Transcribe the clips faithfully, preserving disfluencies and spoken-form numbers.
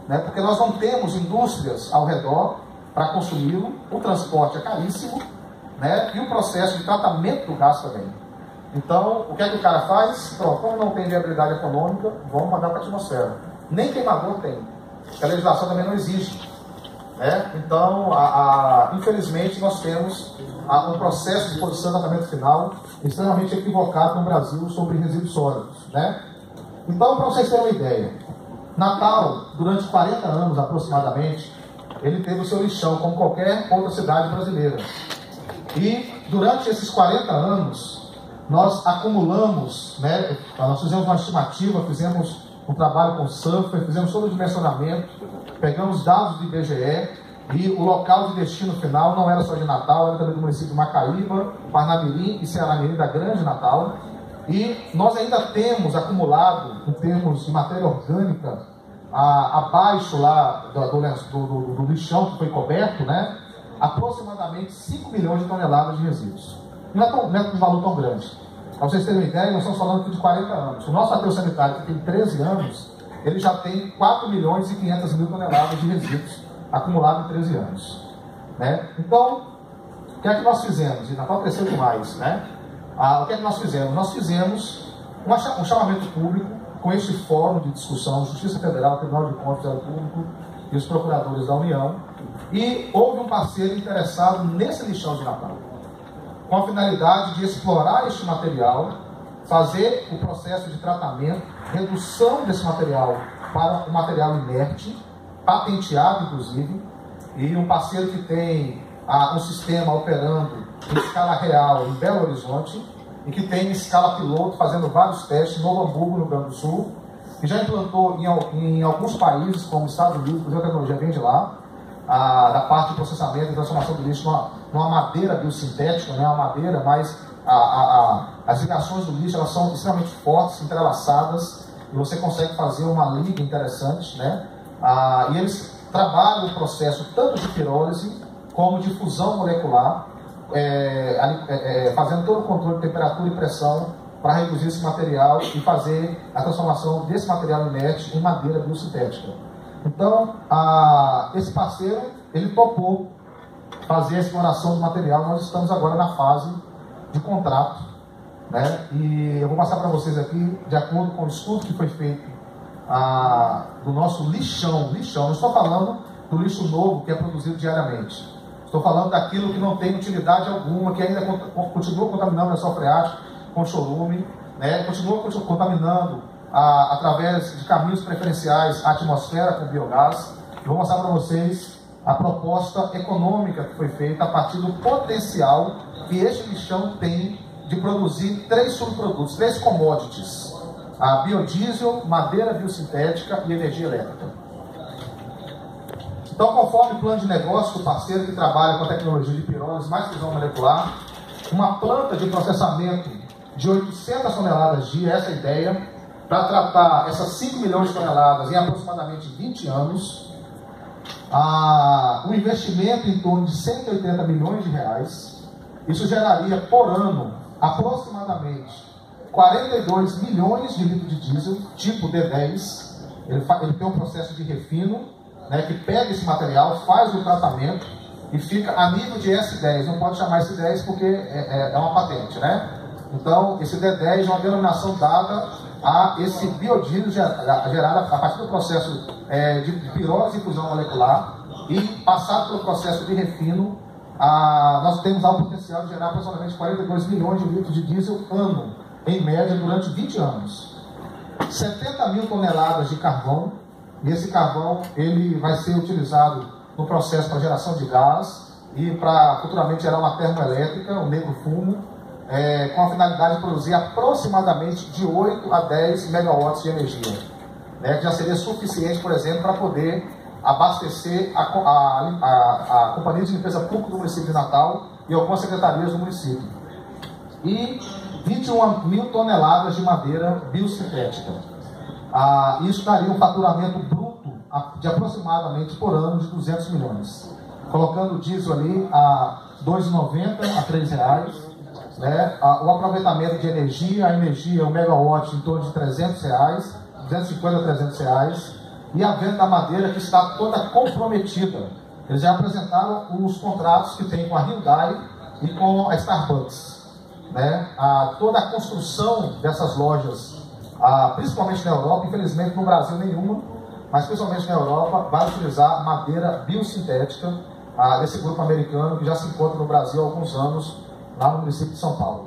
né? Porque nós não temos indústrias ao redor para consumi-lo, o transporte é caríssimo, né? E o processo de tratamento do gás também. Então, o que é que o cara faz? Então, como não tem viabilidade econômica, vamos mandar para a atmosfera. Nem queimador tem, porque a legislação também não existe. Né? Então, a, a, infelizmente, nós temos a, um processo de produção e tratamento final extremamente equivocado no Brasil sobre resíduos sólidos. Né? Então, para vocês terem uma ideia, Natal, durante quarenta anos aproximadamente, ele teve o seu lixão, como qualquer outra cidade brasileira. E, durante esses quarenta anos, nós acumulamos, né, nós fizemos uma estimativa, fizemos um trabalho com o Surfer, fizemos todo o dimensionamento, pegamos dados do I B G E, e o local de destino final não era só de Natal, era também do município de Macaíba, Parnamirim e Ceará-Mirim, da Grande Natal. E nós ainda temos acumulado, em termos de matéria orgânica, a, abaixo lá do, do, do, do lixão que foi coberto, né, aproximadamente cinco milhões de toneladas de resíduos. Não é, tão, não é um valor tão grande. Para vocês terem uma ideia, nós estamos falando aqui de quarenta anos. O nosso aterro sanitário, que tem treze anos, ele já tem quatro milhões e quinhentas mil toneladas de resíduos acumulados em treze anos. Né? Então, o que é que nós fizemos? E Natal cresceu demais. Né? Ah, o que é que nós fizemos? Nós fizemos uma, um chamamento público com este fórum de discussão, Justiça Federal, Tribunal de Contas do Público e os procuradores da União, e houve um parceiro interessado nesse lixão de Natal, com a finalidade de explorar este material, fazer o processo de tratamento, redução desse material para um material inerte, patenteado inclusive, e um parceiro que tem ah, um sistema operando em escala real em Belo Horizonte, e que tem em escala piloto, fazendo vários testes em Novo Hamburgo, no Rio Grande do Sul, e já implantou em, em alguns países, como Estados Unidos, porque a tecnologia vem de lá, a, da parte de processamento e transformação do lixo numa, numa madeira biosintética, não é uma madeira, mas a, a, a, as ligações do lixo elas são extremamente fortes, entrelaçadas, e você consegue fazer uma liga interessante, né? Ah, e eles trabalham o processo tanto de pirólise como de fusão molecular, é, é, é, fazendo todo o controle de temperatura e pressão para reduzir esse material e fazer a transformação desse material inerte em madeira biosintética. Então, a, esse parceiro, ele topou fazer a exploração do material. Nós estamos agora na fase de contrato, né? E eu vou passar para vocês aqui, de acordo com o estudo que foi feito a, do nosso lixão, lixão, não estou falando do lixo novo que é produzido diariamente, estou falando daquilo que não tem utilidade alguma, que ainda continua contaminando a lençol freático com chorume, né? Continua contaminando a, através de caminhos preferenciais a atmosfera com biogás. Eu vou mostrar para vocês a proposta econômica que foi feita a partir do potencial que este lixão tem de produzir três subprodutos, três commodities: a biodiesel, madeira biosintética e energia elétrica. Então, conforme o plano de negócio do parceiro que trabalha com a tecnologia de pirólise mais fusão molecular, uma planta de processamento de oitocentas toneladas dia, essa é a ideia, para tratar essas cinco milhões de toneladas em aproximadamente vinte anos, ah, um investimento em torno de cento e oitenta milhões de reais. Isso geraria por ano aproximadamente quarenta e dois milhões de litros de diesel, tipo D dez. Ele, ele tem um processo de refino, né, que pega esse material, faz o tratamento e fica a nível de S dez. Não pode chamar S dez porque é, é, é uma patente, né? Então, esse D dez é uma denominação dada a esse biodiesel gerado a partir do processo é, de pirólise e fusão molecular, e passado pelo processo de refino, a, nós temos lá o potencial de gerar aproximadamente quarenta e dois milhões de litros de diesel ano, em média, durante vinte anos. setenta mil toneladas de carvão, e esse carvão ele vai ser utilizado no processo para geração de gás e para futuramente gerar uma termoelétrica, um negro fumo, é, com a finalidade de produzir aproximadamente de oito a dez megawatts de energia, né, que já seria suficiente, por exemplo, para poder abastecer a, a, a, a Companhia de Limpeza Pública do município de Natal e algumas secretarias do município. E vinte e uma mil toneladas de madeira biosintética. Ah, isso daria um faturamento bruto de aproximadamente por ano de duzentos milhões. Colocando o diesel ali a dois reais e noventa centavos a três reais, né? Ah, o aproveitamento de energia, a energia, o megawatt em torno de trezentos reais, duzentos e cinquenta a trezentos reais. e a venda da madeira que está toda comprometida. Eles já apresentaram os contratos que tem com a Hyundai e com a Starbucks, né? A, toda a construção dessas lojas, a, principalmente na Europa, infelizmente no Brasil nenhuma, mas principalmente na Europa, vai utilizar madeira biosintética a, desse grupo americano que já se encontra no Brasil há alguns anos, lá no município de São Paulo.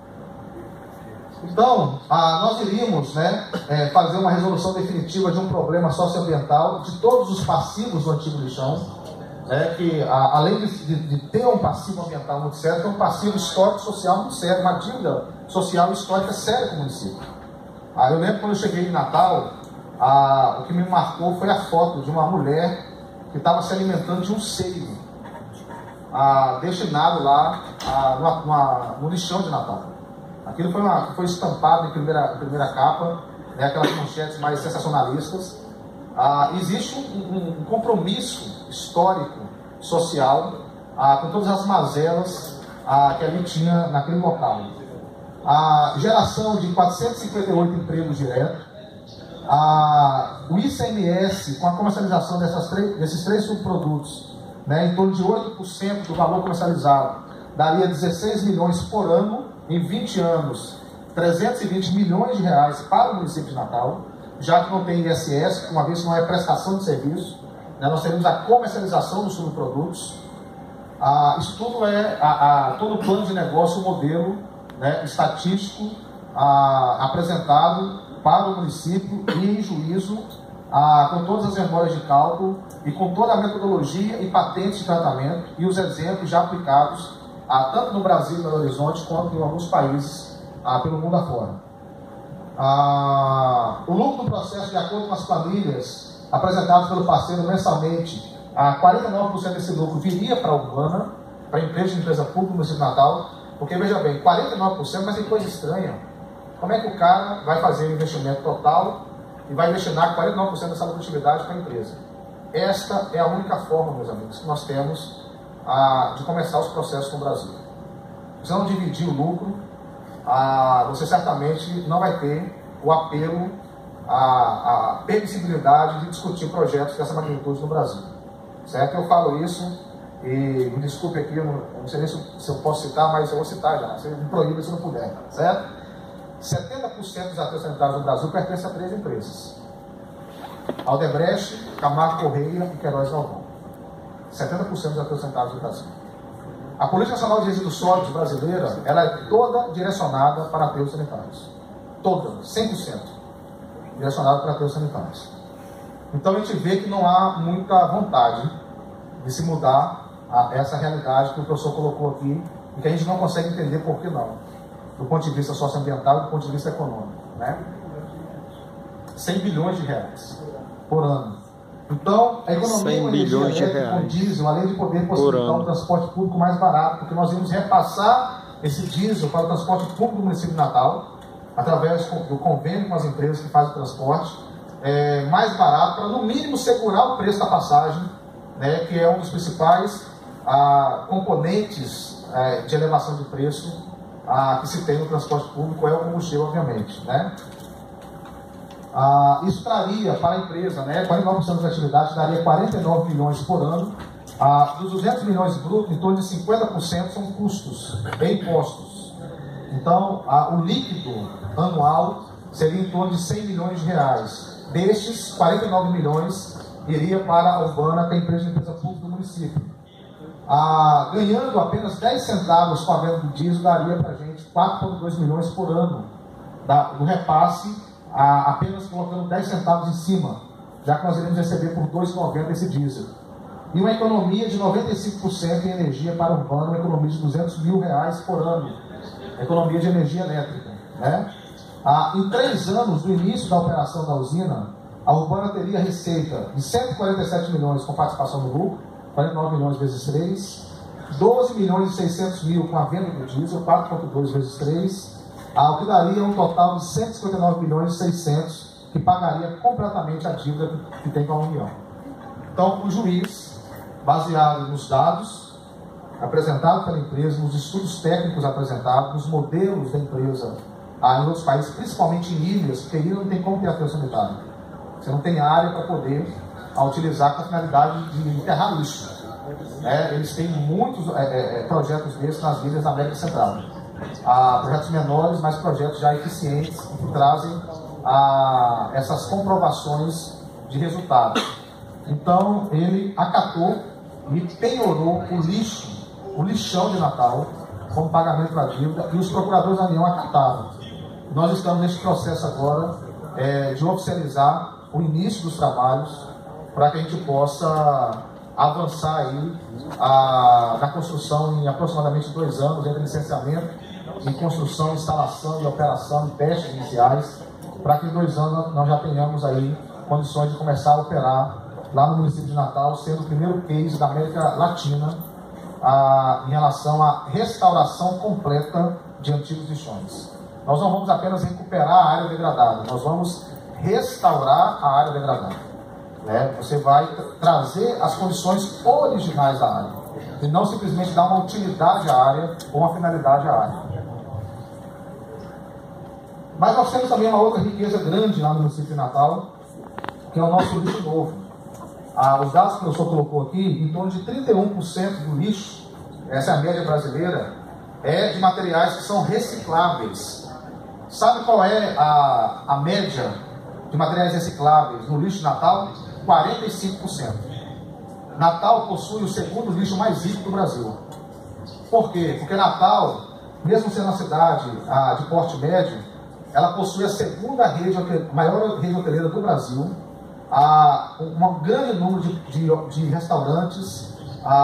Então, ah, nós iríamos, né, é, fazer uma resolução definitiva de um problema socioambiental de todos os passivos do antigo lixão, né, que a, além de, de, de ter um passivo ambiental muito sério, tem um passivo histórico social muito sério, uma dívida social e histórica séria com o município. Ah, eu lembro quando eu cheguei em Natal, ah, o que me marcou foi a foto de uma mulher que estava se alimentando de um seio ah, destinado lá ah, numa, numa, no lixão de Natal. Aquilo foi, uma, foi estampado em primeira, em primeira capa, né, aquelas manchetes mais sensacionalistas. Ah, existe um, um, um compromisso histórico, social, ah, com todas as mazelas ah, que ali tinha naquele local. A geração de quatrocentos e cinquenta e oito empregos diretos, ah, o I C M S com a comercialização dessas três, desses três subprodutos, né, em torno de oito por cento do valor comercializado, daria dezesseis milhões por ano. Em vinte anos, trezentos e vinte milhões de reais para o município de Natal, já que não tem I S S, uma vez que não é prestação de serviço, né, nós teremos a comercialização dos subprodutos. Ah, isso tudo é a, a, todo o plano de negócio, o modelo, né, estatístico ah, apresentado para o município e em juízo, ah, com todas as memórias de cálculo e com toda a metodologia e patentes de tratamento e os exemplos já aplicados Ah, tanto no Brasil, no Belo Horizonte, quanto em alguns países ah, pelo mundo afora. Ah, o lucro do processo, de acordo com as planilhas apresentadas pelo parceiro mensalmente, ah, quarenta e nove por cento desse lucro viria para a Urbana, para a empresa de empresa pública do município de Natal, porque, veja bem, quarenta e nove por cento, mas tem coisa estranha. Como é que o cara vai fazer o investimento total e vai destinar quarenta e nove por cento dessa lucratividade para a empresa? Esta é a única forma, meus amigos, que nós temos A, de começar os processos no Brasil. Se não dividir o lucro, a, você certamente não vai ter o apelo, a, a permissibilidade de discutir projetos dessa magnitude no Brasil. Certo? Eu falo isso e me desculpe aqui, eu não, eu não sei nem se, se eu posso citar, mas eu vou citar já. Você me proíbe se não puder. Certo? setenta por cento dos aterros sanitários no Brasil pertencem a três empresas: Aldebrecht, Camargo Correia e Queiroz Galvão. setenta por cento dos aterros sanitários do Brasil. A Política Nacional de Resíduos Sólidos brasileira, ela é toda direcionada para aterros sanitários. Toda, cem por cento direcionada para aterros sanitários. Então a gente vê que não há muita vontade de se mudar a essa realidade que o professor colocou aqui e que a gente não consegue entender por que não, do ponto de vista socioambiental e do ponto de vista econômico, né? cem bilhões de reais por ano. Então, a economia com energia elétrica, com diesel, além de poder possibilitar um transporte público mais barato, porque nós íamos repassar esse diesel para o transporte público do município de Natal, através do convênio com as empresas que fazem o transporte, é, mais barato, para no mínimo segurar o preço da passagem, né, que é um dos principais ah, componentes é, de elevação de preço ah, que se tem no transporte público, é o combustível, obviamente, né? Ah, isso traria para a empresa, né, quarenta e nove por cento das atividades, daria quarenta e nove milhões por ano. Ah, dos duzentos milhões brutos, em torno de cinquenta por cento são custos e impostos. Então, ah, o líquido anual seria em torno de cem milhões de reais. Destes, quarenta e nove milhões iria para a Urbana, que é a empresa de empresa pública do município. Ah, ganhando apenas dez centavos com a venda do diesel, daria para a gente quatro vírgula dois milhões por ano da, do repasse, a, apenas colocando dez centavos em cima, já que nós iremos receber por dois reais e noventa centavos esse diesel. E uma economia de noventa e cinco por cento em energia para a Urbana, uma economia de duzentos mil reais por ano, economia de energia elétrica, né? Ah, em três anos do início da operação da usina, a Urbana teria receita de cento e quarenta e sete milhões com participação no lucro, quarenta e nove milhões vezes três, doze milhões e seiscentos mil com a venda do diesel, quatro vírgula dois vezes três, ah, o que daria um total de cento e cinquenta e nove milhões e seiscentos, que pagaria completamente a dívida que tem com a União. Então, o juiz, baseado nos dados apresentados pela empresa, nos estudos técnicos apresentados, nos modelos da empresa ah, em outros países, principalmente em ilhas, porque ilha não tem como ter aterro sanitário. Você não tem área para poder a utilizar com a finalidade de enterrar lixo. É, eles têm muitos é, é, projetos desses nas ilhas da América Central. Há projetos menores, mas projetos já eficientes que trazem a, essas comprovações de resultados. Então, ele acatou e penhorou o lixo, o lixão de Natal, como pagamento da dívida, e os procuradores da União acataram. Nós estamos neste processo agora é, de oficializar o início dos trabalhos para que a gente possa avançar aí a, na construção em aproximadamente dois anos, entre licenciamento e construção, instalação e operação e testes iniciais, para que em dois anos nós já tenhamos aí condições de começar a operar lá no município de Natal, sendo o primeiro case da América Latina a, em relação à restauração completa de antigos lixões. Nós não vamos apenas recuperar a área degradada, nós vamos restaurar a área degradada. Né? Você vai trazer as condições originais da área, e não simplesmente dar uma utilidade à área ou uma finalidade à área. Mas nós temos também uma outra riqueza grande lá no município de Natal, que é o nosso lixo novo. Ah, os dados que o professor colocou aqui, em torno de trinta e um por cento do lixo, essa é a média brasileira, é de materiais que são recicláveis. Sabe qual é a, a média de materiais recicláveis no lixo de Natal? quarenta e cinco por cento. Natal possui o segundo lixo mais rico do Brasil. Por quê? Porque Natal, mesmo sendo uma cidade ah, de porte médio, ela possui a segunda rede, a maior rede hoteleira do Brasil, a, um grande número de, de, de restaurantes,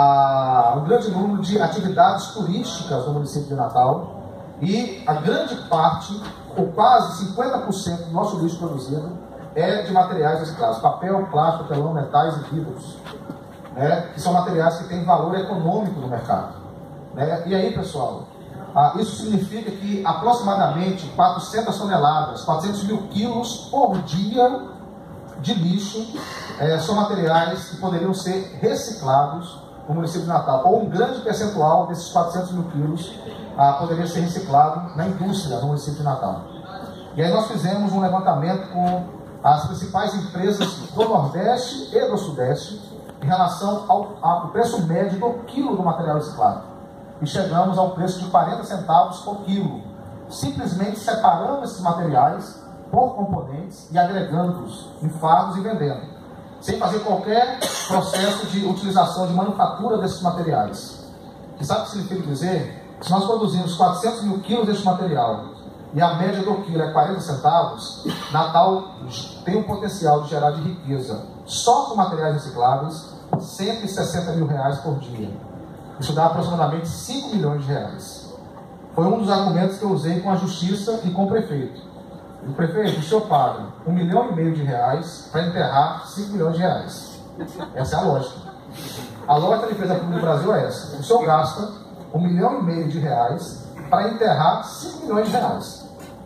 a, um grande número de atividades turísticas no município de Natal, e a grande parte, ou quase cinquenta por cento do nosso lixo produzido, é de materiais reciclados: papel, plástico, papelão, metais e vidros, né, que são materiais que têm valor econômico no mercado. Né? E aí, pessoal, ah, isso significa que aproximadamente quatrocentas toneladas, quatrocentos mil quilos por dia de lixo eh, são materiais que poderiam ser reciclados no município de Natal, ou um grande percentual desses quatrocentos mil quilos ah, poderia ser reciclado na indústria no município de Natal. E aí nós fizemos um levantamento com as principais empresas do Nordeste e do Sudeste em relação ao, ao preço médio do quilo do material reciclado. E chegamos ao preço de quarenta centavos por quilo, simplesmente separando esses materiais por componentes e agregando-os em fardos e vendendo, sem fazer qualquer processo de utilização de manufatura desses materiais. E sabe o que significa dizer? Se nós produzimos quatrocentos mil quilos desse material e a média do quilo é quarenta centavos, Natal tem o potencial de gerar de riqueza, só com materiais recicláveis, cento e sessenta mil reais por dia. Isso dá aproximadamente cinco milhões de reais. Foi um dos argumentos que eu usei com a Justiça e com o prefeito. O prefeito, o senhor paga um milhão e meio de reais para enterrar cinco milhões de reais. Essa é a lógica. A lógica da empresa pública do Brasil é essa. O senhor gasta um milhão e meio de reais para enterrar cinco milhões de reais.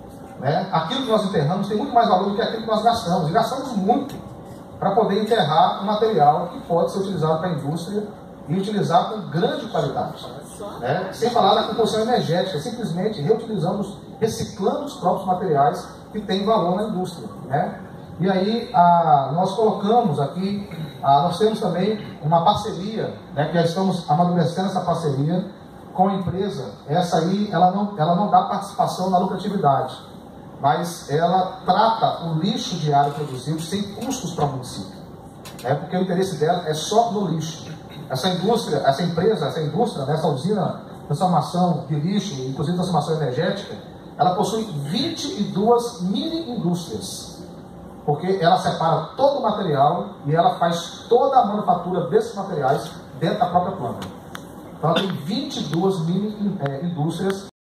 Né? Aquilo que nós enterramos tem muito mais valor do que aquilo que nós gastamos. E gastamos muito para poder enterrar um material que pode ser utilizado para a indústria e utilizar com grande qualidade. Né? Sem falar da composição energética, simplesmente reutilizamos, reciclando os próprios materiais que têm valor na indústria. Né? E aí a, nós colocamos aqui, a, nós temos também uma parceria, né, que já estamos amadurecendo essa parceria com a empresa. Essa aí, ela não, ela não dá participação na lucratividade, mas ela trata o lixo diário produzido sem custos para o município. Né? Porque o interesse dela é só no lixo. Essa indústria, essa empresa, essa indústria, essa usina de transformação de lixo, inclusive transformação energética, ela possui vinte e duas mini-indústrias, porque ela separa todo o material e ela faz toda a manufatura desses materiais dentro da própria planta. Então ela tem vinte e duas mini-indústrias